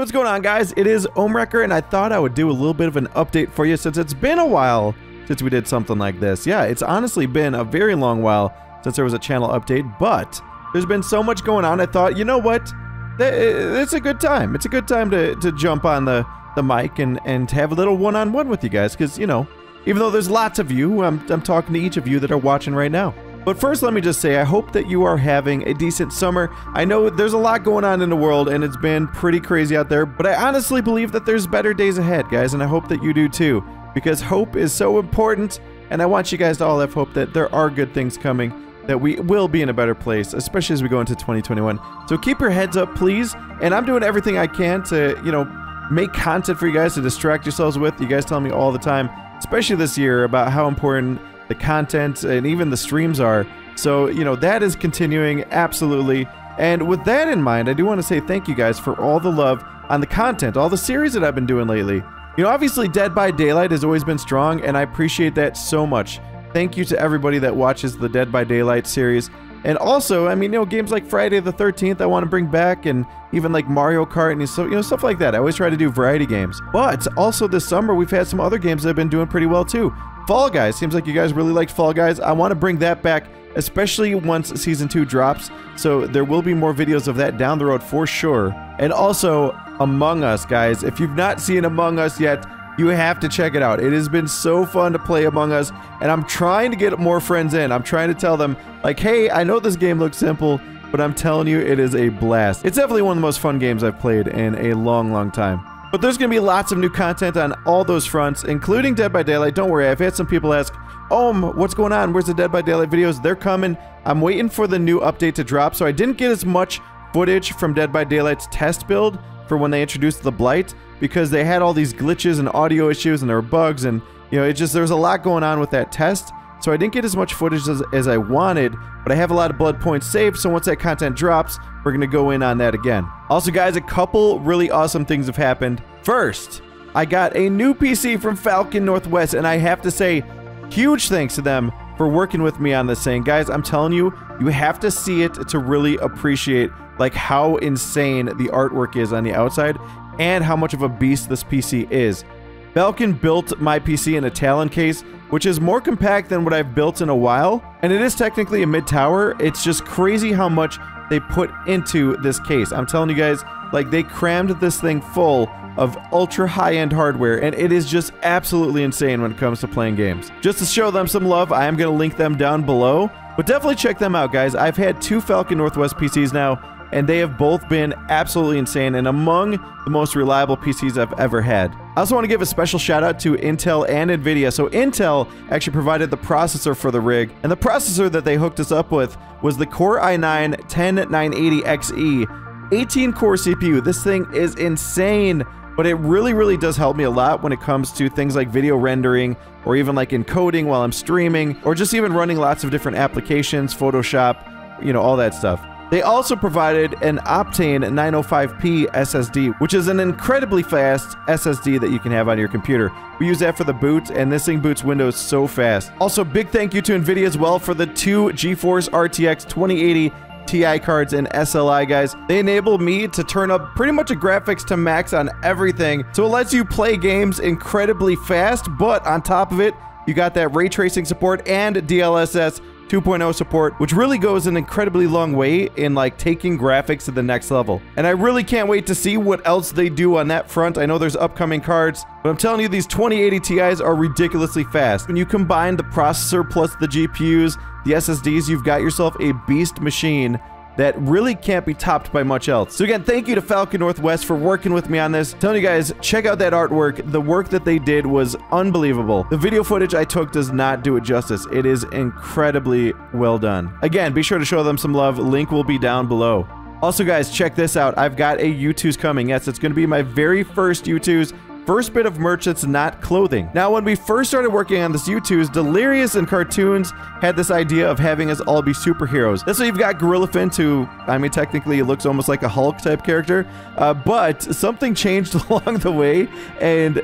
what's going on, guys? It is Ohmwrecker, and I thought I would do a little bit of an update for you since it's been a while since we did something like this. Yeah, it's honestly been a very long while since there was a channel update, but there's been so much going on. I thought, you know what? It's a good time. It's a good time to jump on the mic and have a little one-on-one with you guys, because, you know, even though there's lots of you, I'm talking to each of you that are watching right now. But first, let me just say, I hope that you are having a decent summer. I know there's a lot going on in the world, and it's been pretty crazy out there, but I honestly believe that there's better days ahead, guys, and I hope that you do too, because hope is so important, and I want you guys to all have hope that there are good things coming, that we will be in a better place, especially as we go into 2021. So keep your heads up, please, and I'm doing everything I can to, you know, make content for you guys to distract yourselves with. You guys tell me all the time, especially this year, about how important the content and even the streams are. So, you know, that is continuing, absolutely. And with that in mind, I do want to say thank you guys for all the love on the content, all the series that I've been doing lately. You know, obviously Dead by Daylight has always been strong, and I appreciate that so much. Thank you to everybody that watches the Dead by Daylight series. And also, I mean, you know, games like Friday the 13th I want to bring back, and even like Mario Kart and so, you know, stuff like that. I always try to do variety games. But also this summer we've had some other games that have been doing pretty well too. Fall Guys, seems like you guys really liked Fall Guys. I want to bring that back, especially once Season 2 drops. So there will be more videos of that down the road for sure. And also, Among Us, guys. If you've not seen Among Us yet, you have to check it out. It has been so fun to play Among Us, and I'm trying to get more friends in. I'm trying to tell them, like, hey, I know this game looks simple, but I'm telling you, it is a blast. It's definitely one of the most fun games I've played in a long, long time. But there's going to be lots of new content on all those fronts, including Dead by Daylight. Don't worry, I've had some people ask, what's going on? Where's the Dead by Daylight videos? They're coming. I'm waiting for the new update to drop, so I didn't get as much footage from Dead by Daylight's test build for when they introduced the Blight, because they had all these glitches and audio issues, and there were bugs, and, you know, there was a lot going on with that test. So I didn't get as much footage as I wanted, but I have a lot of blood points saved, so once that content drops, we're going to go in on that again. Also, guys, a couple really awesome things have happened. First, I got a new PC from Falcon Northwest, and I have to say, huge thanks to them for working with me on this thing. Guys, I'm telling you, you have to see it to really appreciate, like, how insane the artwork is on the outside, and how much of a beast this PC is. Falcon built my PC in a Talon case, which is more compact than what I've built in a while, and it is technically a mid-tower. It's just crazy how much they put into this case. I'm telling you guys, like, they crammed this thing full of ultra high-end hardware, and it is just absolutely insane when it comes to playing games. Just to show them some love, I am going to link them down below, but definitely check them out, guys. I've had 2 Falcon Northwest PCs now, and they have both been absolutely insane and among the most reliable PCs I've ever had. I also want to give a special shout out to Intel and Nvidia. So Intel actually provided the processor for the rig, and the processor that they hooked us up with was the Core i9-10980XE, 18-core CPU. This thing is insane, but it really, really does help me a lot when it comes to things like video rendering, or even like encoding while I'm streaming, or just even running lots of different applications, Photoshop, you know, all that stuff. They also provided an Optane 905p SSD, which is an incredibly fast SSD that you can have on your computer. We use that for the boot, and this thing boots Windows so fast. Also, big thank you to Nvidia as well for the 2 GeForce RTX 2080 Ti cards and SLI, guys. They enable me to turn up pretty much a graphics to max on everything, so it lets you play games incredibly fast, but on top of it, you got that ray tracing support and DLSS 2.0 support, which really goes an incredibly long way in, like, taking graphics to the next level. And I really can't wait to see what else they do on that front. I know there's upcoming cards, but I'm telling you, these 2080 Ti's are ridiculously fast. When you combine the processor plus the GPUs, the SSDs, you've got yourself a beast machine that really can't be topped by much else. So again, thank you to Falcon Northwest for working with me on this. Telling you guys, check out that artwork. The work that they did was unbelievable. The video footage I took does not do it justice. It is incredibly well done. Again, be sure to show them some love. Link will be down below. Also, guys, check this out. I've got a U2s coming. Yes, it's going to be my very first U2s. First bit of merch that's not clothing. Now, when we first started working on this U2s, Delirious and Cartoons had this idea of having us all be superheroes. That's why you've got Gorilla Fint, who, I mean, technically it looks almost like a Hulk type character, but something changed along the way, and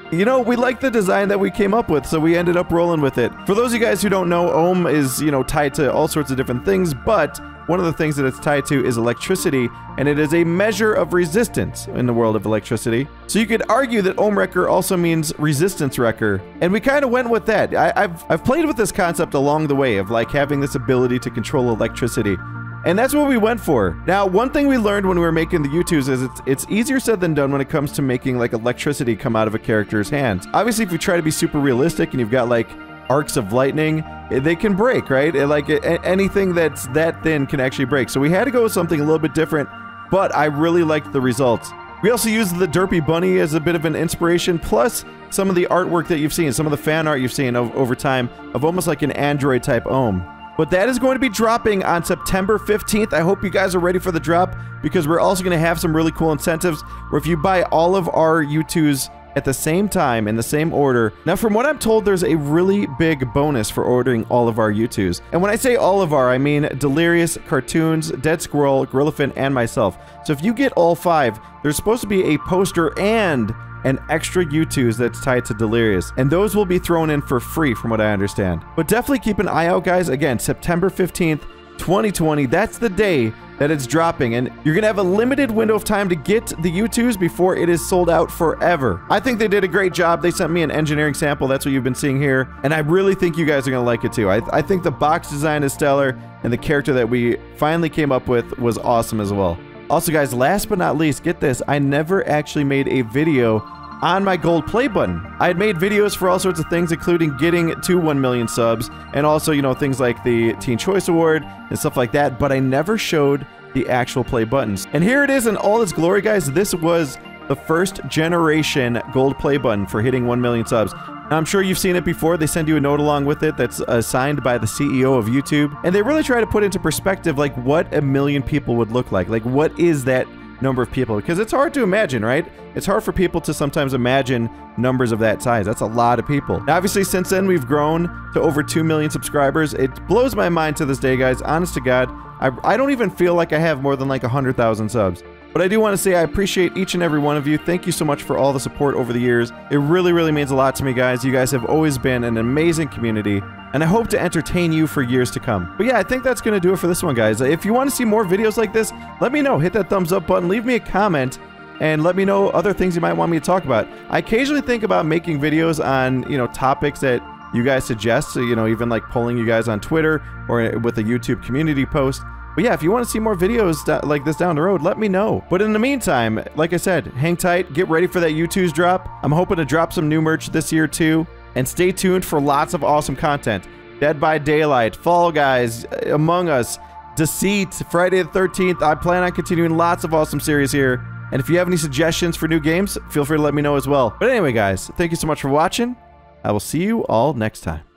you know, we like the design that we came up with, so we ended up rolling with it. For those of you guys who don't know, ohm is, you know, tied to all sorts of different things, but one of the things that it's tied to is electricity, and it is a measure of resistance in the world of electricity. So you could argue that ohm wrecker also means resistance wrecker, and we kind of went with that. I've played with this concept along the way of like having this ability to control electricity. And that's what we went for. Now, one thing we learned when we were making the U2s is it's easier said than done when it comes to making like electricity come out of a character's hands. Obviously, if you try to be super realistic and you've got like arcs of lightning, they can break, right? Like anything that's that thin can actually break. So we had to go with something a little bit different, but I really liked the results. We also used the Derpy Bunny as a bit of an inspiration, plus some of the artwork that you've seen, some of the fan art you've seen over time of almost like an Android type ohm. But that is going to be dropping on September 15th. I hope you guys are ready for the drop, because we're also going to have some really cool incentives where if you buy all of our U2s at the same time in the same order. Now, from what I'm told, there's a really big bonus for ordering all of our U2s. And when I say all of our, I mean Delirious, Cartoons, Dead Squirrel, Gorillafin, and myself. So if you get all 5, there's supposed to be a poster and an extra U2s that's tied to Delirious, and those will be thrown in for free from what I understand. But definitely keep an eye out, guys. Again, September 15th, 2020, that's the day that it's dropping, and you're gonna have a limited window of time to get the U2s before it is sold out forever. I think they did a great job. They sent me an engineering sample, that's what you've been seeing here, and I really think you guys are gonna like it too. I think the box design is stellar, and the character that we finally came up with was awesome as well. Also, guys, last but not least, get this, I never actually made a video on my gold play button. I had made videos for all sorts of things, including getting to 1 million subs, and also, you know, things like the Teen Choice Award and stuff like that, but I never showed the actual play buttons. And here it is in all its glory, guys. This was the first generation gold play button for hitting 1 million subs. Now, I'm sure you've seen it before. They send you a note along with it that's signed by the CEO of YouTube. And they really try to put into perspective, like, what a million people would look like. Like, what is that number of people? Because it's hard to imagine, right? It's hard for people to sometimes imagine numbers of that size. That's a lot of people. Now, obviously, since then, we've grown to over 2 million subscribers. It blows my mind to this day, guys. Honest to God, I don't even feel like I have more than like 100,000 subs. But I do want to say I appreciate each and every one of you. Thank you so much for all the support over the years. It really, really means a lot to me, guys. You guys have always been an amazing community, and I hope to entertain you for years to come. But yeah, I think that's going to do it for this one, guys. If you want to see more videos like this, let me know. Hit that thumbs up button, leave me a comment, and let me know other things you might want me to talk about. I occasionally think about making videos on, you know, topics that you guys suggest, so, you know, even like polling you guys on Twitter or with a YouTube community post. But yeah, if you want to see more videos like this down the road, let me know. But in the meantime, like I said, hang tight, get ready for that U2's drop. I'm hoping to drop some new merch this year too. And stay tuned for lots of awesome content. Dead by Daylight, Fall Guys, Among Us, Deceit, Friday the 13th. I plan on continuing lots of awesome series here. And if you have any suggestions for new games, feel free to let me know as well. But anyway, guys, thank you so much for watching. I will see you all next time.